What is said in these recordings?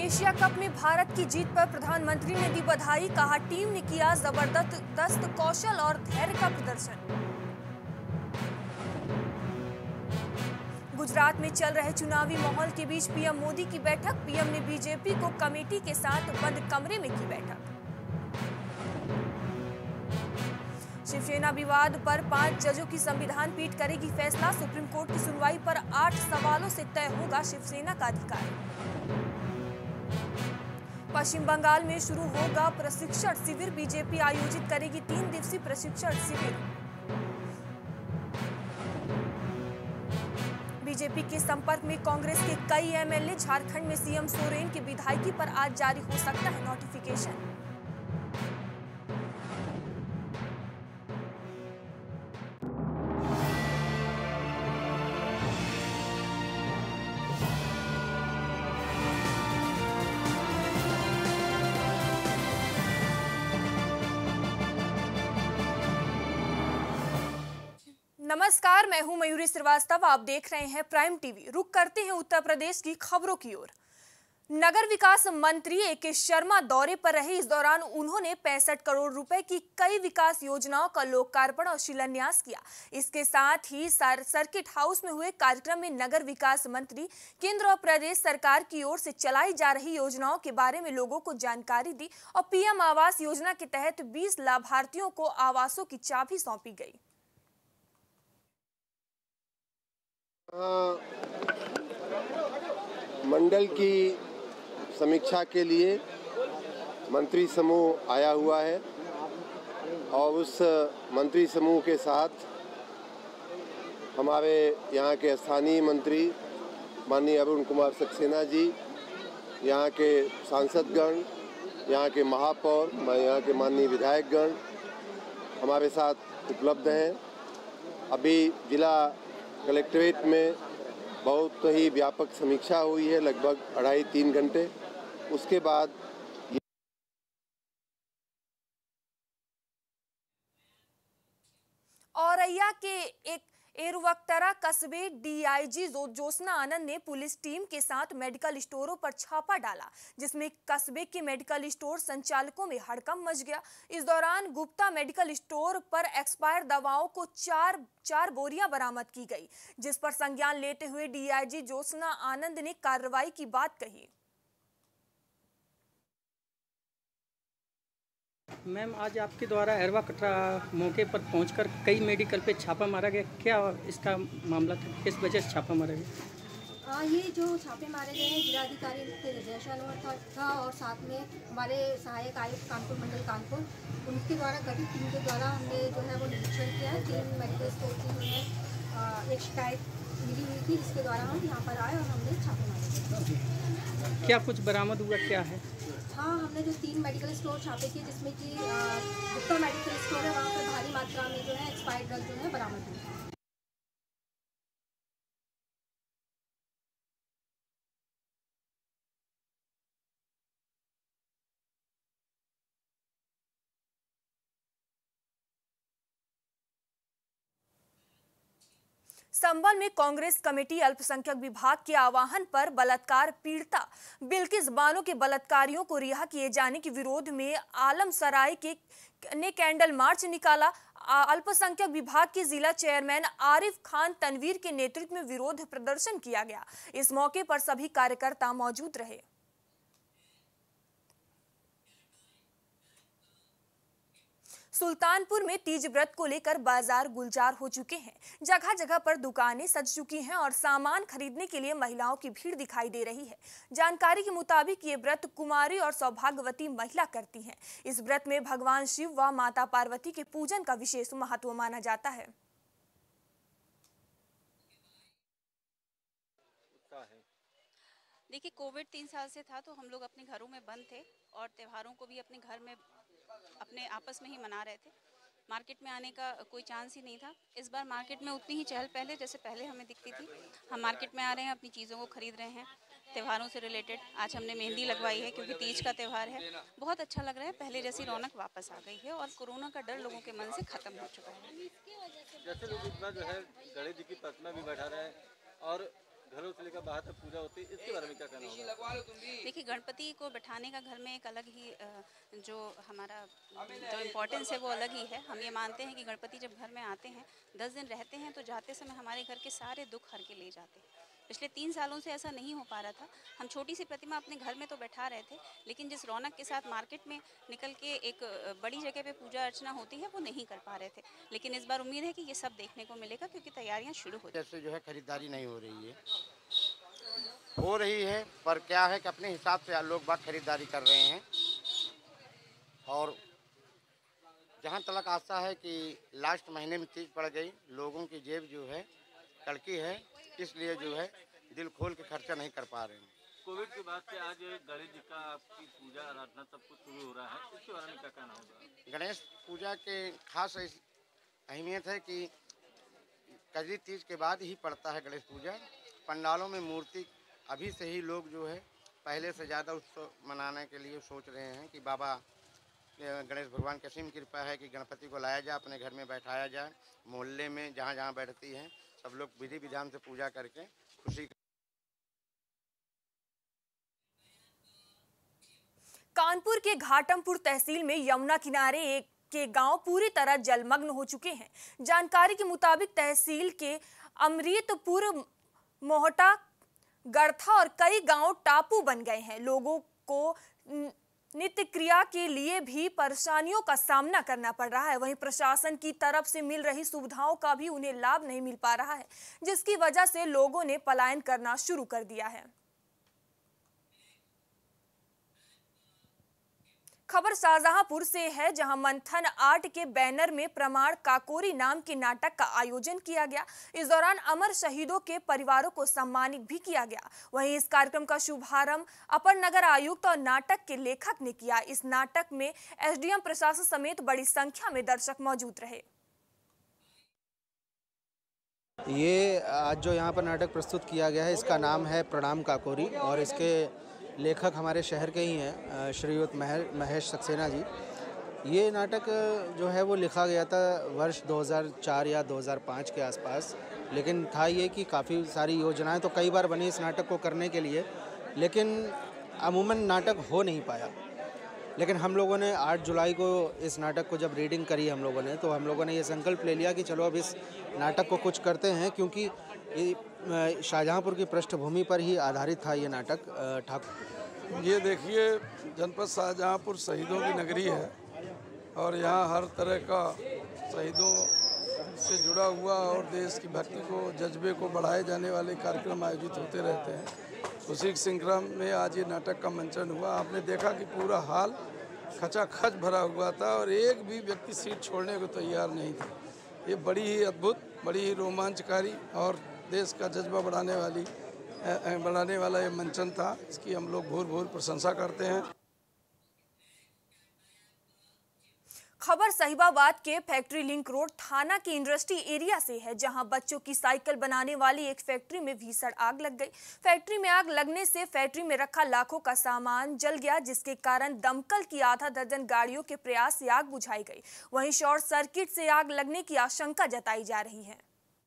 Asia cup में भारत की जीत पर प्रधानमंत्री ने दी बधाई। कहा, टीम ने किया जबरदस्त कौशल और धैर्य का प्रदर्शन। गुजरात में चल रहे चुनावी माहौल के बीच पीएम मोदी की बैठक। पीएम ने बीजेपी को कमेटी के साथ बंद कमरे में की बैठक। शिवसेना विवाद पर 5 जजों की संविधान पीठ करेगी फैसला। सुप्रीम कोर्ट की सुनवाई पर 8 सवालों से तय होगा शिवसेना का अधिकार। पश्चिम बंगाल में शुरू होगा प्रशिक्षण शिविर। बीजेपी आयोजित करेगी 3 दिवसीय प्रशिक्षण शिविर। बीजेपी के संपर्क में कांग्रेस के कई एमएलए। झारखंड में सीएम सोरेन की विधायकी पर आज जारी हो सकता है नोटिफिकेशन। नमस्कार, मैं हूं मयूरी श्रीवास्तव। आप देख रहे हैं प्राइम टीवी। रुक करते हैं उत्तर प्रदेश की खबरों की ओर। नगर विकास मंत्री एके शर्मा दौरे पर रहे। इस दौरान उन्होंने 65 करोड़ रुपए की कई विकास योजनाओं का लोकार्पण और शिलान्यास किया। इसके साथ ही सर्किट हाउस में हुए कार्यक्रम में नगर विकास मंत्री केंद्र और प्रदेश सरकार की ओर से चलाई जा रही योजनाओं के बारे में लोगों को जानकारी दी और पीएम आवास योजना के तहत 20 लाभार्थियों को आवासों की चाबी सौंपी गई। मंडल की समीक्षा के लिए मंत्री समूह आया हुआ है और उस मंत्री समूह के साथ हमारे यहाँ के स्थानीय मंत्री माननीय अरुण कुमार सक्सेना जी, यहाँ के सांसदगण, यहाँ के महापौर, यहाँ के माननीय विधायकगण हमारे साथ उपलब्ध हैं। अभी जिला कलेक्ट्रेट में बहुत ही व्यापक समीक्षा हुई है, लगभग 2.5-3 घंटे। उसके बाद औरैया के एक एरवक्तरा कस्बे डीआईजी ज्योत्सना आनंद ने पुलिस टीम के साथ मेडिकल स्टोरों पर छापा डाला, जिसमें कस्बे के मेडिकल स्टोर संचालकों में हड़कंप मच गया। इस दौरान गुप्ता मेडिकल स्टोर पर एक्सपायर दवाओं को चार बोरियां बरामद की गई, जिस पर संज्ञान लेते हुए डीआईजी ज्योत्सना आनंद ने कार्रवाई की बात कही। मैम, आज आपके द्वारा एरवा कटरा मौके पर पहुंचकर कई मेडिकल पे छापा मारा गया, क्या इसका मामला था, किस वजह से छापा मारा गया? ये जो छापे मारे गए हैं जिलाधिकारी के निर्देशानुसार था और साथ में हमारे सहायक आयुक्त कानपुर मंडल कानपुर, उनके द्वारा गठित टीम के द्वारा हमने जो है वो निरीक्षण किया है। 3 मेडिकल स्टोर की हमें एक शिकायत मिली हुई थी, जिसके द्वारा हम यहाँ पर आए और हमने छापे मारे। क्या कुछ बरामद हुआ, क्या है? हाँ, हमने जो 3 मेडिकल स्टोर छापे किए, जिसमें कि गुप्ता मेडिकल स्टोर है, वहाँ पर भारी मात्रा में जो है एक्सपायर्ड ड्रग जो है बरामद हुई। संबल में कांग्रेस कमेटी अल्पसंख्यक विभाग के आह्वान पर बलात्कार पीड़िता बिल्किस बानो के बलात्कारियों को रिहा किए जाने के विरोध में आलमसराय ने कैंडल मार्च निकाला। अल्पसंख्यक विभाग के जिला चेयरमैन आरिफ खान तनवीर के नेतृत्व में विरोध प्रदर्शन किया गया। इस मौके पर सभी कार्यकर्ता मौजूद रहे। सुल्तानपुर में तीज व्रत को लेकर बाजार गुलजार हो चुके हैं। जगह जगह पर दुकानें सज चुकी हैं और सामान खरीदने के लिए महिलाओं की भीड़ दिखाई दे रही है। जानकारी के मुताबिक ये व्रत कुमारी और सौभाग्यवती महिला करती हैं। इस व्रत में भगवान शिव व माता पार्वती के पूजन का विशेष महत्व माना जाता है। देखिए, कोविड 3 साल से था तो हम लोग अपने घरों में बंद थे और त्योहारों को भी अपने घर में अपने आपस में ही मना रहे थे। मार्केट में आने का कोई चांस ही नहीं था। इस बार मार्केट में उतनी ही चहल पहले जैसे पहले हमें दिखती थी। हम मार्केट में आ रहे हैं, अपनी चीज़ों को खरीद रहे हैं त्योहारों से रिलेटेड। आज हमने मेहंदी लगवाई है क्योंकि तीज का त्यौहार है। बहुत अच्छा लग रहा है, पहले जैसी रौनक वापस आ गई है और कोरोना का डर लोगों के मन से खत्म हो चुका है। जैसे लोग इतना जो है गणेश जी की प्रतिमा भी बैठा रहे हैं और घरों से लेकर बाहर तक पूजा होती है, इसके बारे में क्या कहना होगा? देखिए, गणपति को बैठाने का घर में एक अलग ही जो हमारा जो इम्पोर्टेंस है वो अलग ही है। हम ये मानते हैं कि गणपति जब घर में आते हैं 10 दिन रहते हैं तो जाते समय हमारे घर के सारे दुख हर के ले जाते हैं। पिछले 3 सालों से ऐसा नहीं हो पा रहा था। हम छोटी सी प्रतिमा अपने घर में तो बैठा रहे थे, लेकिन जिस रौनक के साथ मार्केट में निकल के एक बड़ी जगह पे पूजा अर्चना होती है वो नहीं कर पा रहे थे। लेकिन इस बार उम्मीद है कि ये सब देखने को मिलेगा, क्योंकि तैयारियां शुरू हो जैसे जो है खरीदारी नहीं हो रही है पर क्या है कि अपने हिसाब से लोग बात खरीदारी कर रहे हैं। और जहाँ तक आशा है कि लास्ट महीने में चीज़ पड़ गई, लोगों की जेब जो है कड़की है, इसलिए जो है दिल खोल के खर्चा नहीं कर पा रहे हैं। कोविड के बाद से आज गणेश जी का आपकी पूजा आराधना सब कुछ शुरू हो रहा है, इसके बारे में क्या कहना होगा? गणेश पूजा के खास अहमियत है कि कजरी तीज के बाद ही पड़ता है गणेश पूजा। पंडालों में मूर्ति अभी से ही लोग जो है पहले से ज़्यादा उत्सव मनाने के लिए सोच रहे हैं कि बाबा गणेश भगवान की असीम कृपा है कि गणपति को लाया जाए, अपने घर में बैठाया जाए। मोहल्ले में जहाँ जहाँ बैठती हैं सब लोग विधि विधान से पूजा करके खुशी। कानपुर के घाटमपुर तहसील में यमुना किनारे एक के गांव पूरी तरह जलमग्न हो चुके हैं। जानकारी के मुताबिक तहसील के अमृतपुर, मोहटा, गढ़था और कई गांव टापू बन गए हैं। लोगों को नित्य क्रिया के लिए भी परेशानियों का सामना करना पड़ रहा है। वहीं प्रशासन की तरफ से मिल रही सुविधाओं का भी उन्हें लाभ नहीं मिल पा रहा है, जिसकी वजह से लोगों ने पलायन करना शुरू कर दिया है। खबर शाहजहांपुर से है, जहां मंथन आर्ट के बैनर में प्रमाण काकोरी नाम के नाटक का आयोजन किया गया। इस दौरान अमर शहीदों के परिवारों को सम्मानित भी किया गया। वहीं इस कार्यक्रम का शुभारंभ अपर नगर आयुक्त और नाटक के लेखक ने किया। इस नाटक में एसडीएम, प्रशासन समेत बड़ी संख्या में दर्शक मौजूद रहे। ये आज जो यहाँ पर नाटक प्रस्तुत किया गया है, इसका नाम है प्रणाम काकोरी और इसके लेखक हमारे शहर के ही हैं, श्रीयुत महेश सक्सेना जी। ये नाटक जो है वो लिखा गया था वर्ष 2004 या 2005 के आसपास, लेकिन था ये कि काफ़ी सारी योजनाएं तो कई बार बनी इस नाटक को करने के लिए, लेकिन अमूमन नाटक हो नहीं पाया। लेकिन हम लोगों ने 8 जुलाई को इस नाटक को जब रीडिंग करी हम लोगों ने, तो हम लोगों ने ये संकल्प ले लिया कि चलो अब इस नाटक को कुछ करते हैं, क्योंकि शाहजहांपुर की पृष्ठभूमि पर ही आधारित था ये नाटक। ये देखिए, जनपद शाहजहांपुर शहीदों की नगरी है और यहाँ हर तरह का शहीदों से जुड़ा हुआ और देश की भक्ति को, जज्बे को बढ़ाए जाने वाले कार्यक्रम आयोजित होते रहते हैं। उसी श्रृंखला में आज ये नाटक का मंचन हुआ। आपने देखा कि पूरा हाल खचाखच भरा हुआ था और एक भी व्यक्ति सीट छोड़ने को तैयार नहीं था। ये बड़ी ही अद्भुत, बड़ी ही रोमांचकारी और देश का जज्बा बढ़ाने वाला ये मंचन था। इसकी हम लोग भूर प्रशंसा करते हैं। खबर साहिबाबाद के फैक्ट्री लिंक रोड थाना के इंडस्ट्री एरिया से है, जहां बच्चों की साइकिल बनाने वाली एक फैक्ट्री में भीषण आग लग गई। फैक्ट्री में आग लगने से फैक्ट्री में रखा लाखों का सामान जल गया, जिसके कारण दमकल की आधा दर्जन गाड़ियों के प्रयास से आग बुझाई गई। वहीं शॉर्ट सर्किट से आग लगने की आशंका जताई जा रही है।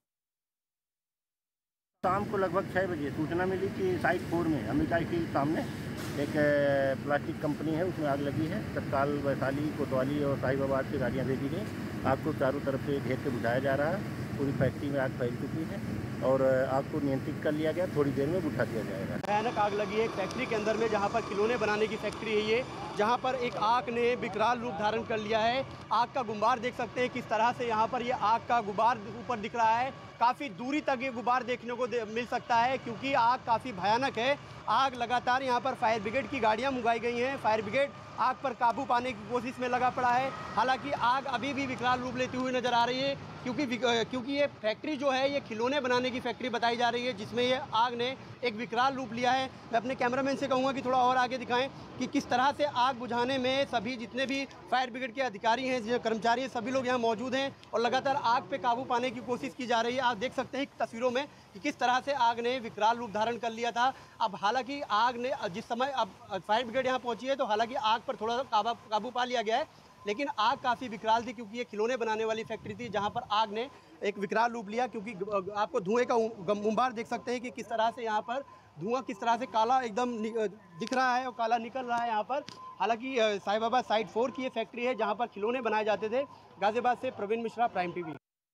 शाम को लगभग 6 बजे सूचना मिली कि साइट 4 में अमेरिका के सामने एक प्लास्टिक कंपनी है, उसमें आग लगी है। तत्काल वैशाली, कोतवाली और साहिबाबाद से गाड़ियाँ भेजी गई। आग को चारों तरफ से घेर के बुझाया जा रहा है। पूरी फैक्ट्री में आग फैल चुकी है और आग को नियंत्रित कर लिया गया। थोड़ी देर में बुझा दिया जाएगा। भयानक आग लगी है एक फैक्ट्री के अंदर में, जहां पर खिलौने बनाने की फैक्ट्री है ये, जहां पर एक आग ने विकराल रूप धारण कर लिया है। आग का गुबार देख सकते हैं किस तरह से यहाँ पर ये आग का गुबार ऊपर दिख रहा है। काफ़ी दूरी तक ये गुबार देखने को मिल सकता है, क्योंकि आग काफ़ी भयानक है। आग लगातार यहाँ पर फायर ब्रिगेड की गाड़ियाँ मंगाई गई हैं। फायर ब्रिगेड आग पर काबू पाने की कोशिश में लगा पड़ा है। हालांकि आग अभी भी विकराल रूप लेती हुई नजर आ रही है, क्योंकि ये फैक्ट्री जो है ये खिलौने बनाने की फैक्ट्री बताई जा रही है, जिसमें ये आग ने एक विकराल रूप लिया है। मैं अपने कैमरामैन से कहूँगा कि थोड़ा और आगे दिखाएं कि किस तरह से आग बुझाने में सभी जितने भी फायर ब्रिगेड के अधिकारी हैं, जो कर्मचारी हैं, सभी लोग यहाँ मौजूद हैं और लगातार आग पे काबू पाने की कोशिश की जा रही है। आप देख सकते हैं तस्वीरों में कि किस तरह से आग ने विकराल रूप धारण कर लिया था। अब हालांकि आग ने जिस समय अब फायर ब्रिगेड यहाँ पहुँची है, तो हालांकि आग पर थोड़ा काबू पा लिया गया है, लेकिन आग काफ़ी विकराल थी क्योंकि ये खिलौने बनाने वाली फैक्ट्री थी जहाँ पर आग ने एक विकराल रूप लिया। क्योंकि आपको धुएं का गुंबार देख सकते हैं कि किस तरह से यहाँ पर धुआं किस तरह से काला एकदम दिख रहा है और काला निकल रहा है यहाँ पर। हालांकि साईं बाबा साइड 4 की ये फैक्ट्री है जहाँ पर खिलौने बनाए जाते थे। गाजियाबाद से प्रवीण मिश्रा, प्राइम टीवी।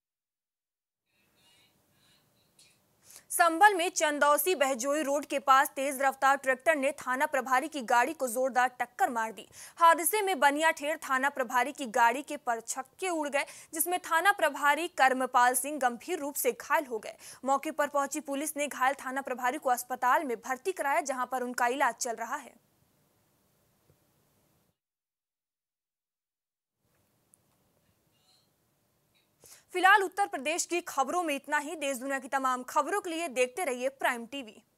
संभल में चंदौसी बहजोई रोड के पास तेज रफ्तार ट्रैक्टर ने थाना प्रभारी की गाड़ी को जोरदार टक्कर मार दी। हादसे में बनियाठेर थाना प्रभारी की गाड़ी के परछक्के उड़ गए, जिसमें थाना प्रभारी कर्मपाल सिंह गंभीर रूप से घायल हो गए। मौके पर पहुंची पुलिस ने घायल थाना प्रभारी को अस्पताल में भर्ती कराया, जहां पर उनका इलाज चल रहा है। फिलहाल उत्तर प्रदेश की खबरों में इतना ही। देश दुनिया की तमाम खबरों के लिए देखते रहिए प्राइम टीवी।